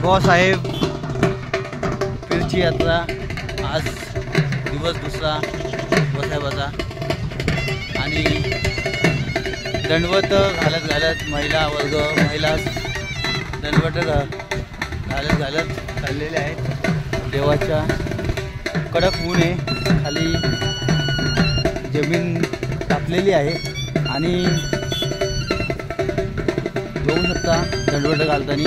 नागोबासाहेब पीरची यात्रा आज दिवस दुसरा नागोबासाहेबाचा आणि दंडवत घालत घालत महिला दंडवत घालत चाललेले आहेत। देवाच्या कडक ऊन आहे, खाली जमीन तापलेली आहे आणि बघू शकता दंडवत घालताना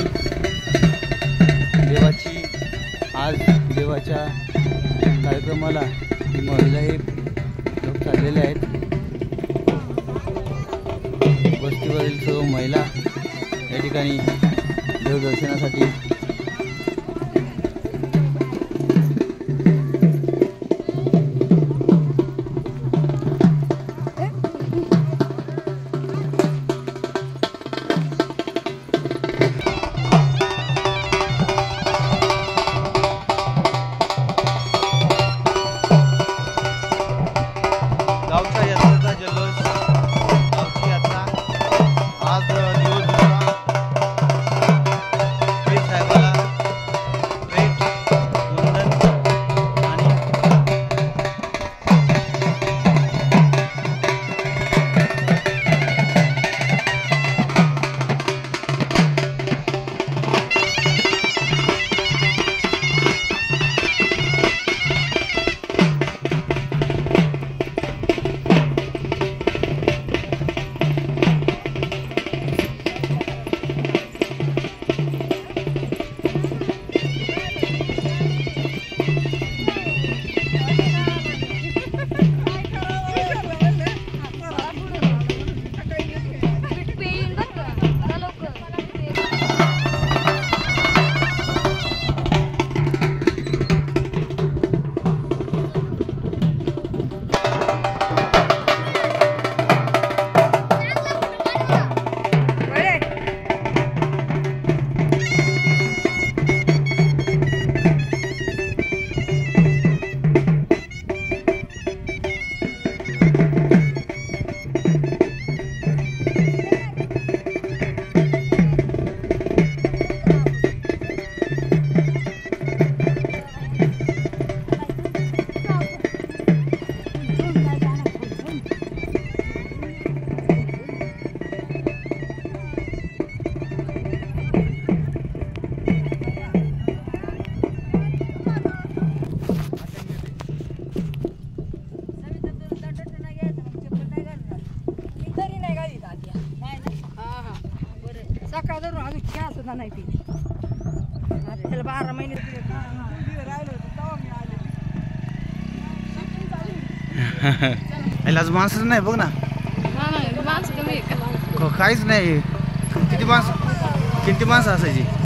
देवाच्या कार्यक्रमाला महिला हे लोक चाललेले आहेत। वस्तीवरील सर्व महिला या ठिकाणी देवदर्शनासाठी गावच्या यात्रेचा जल्लोष, गावची यात्रा आज दिवस दुसरा पीर साहेबाला भेट वंदन आणि सकाळ धरून अजून चहा सुद्धा नाही पिली। त्याला 12 महिने आज माणसंच नाही बघ ना, माणसं कमी काहीच नाही। किती माणसं असायची?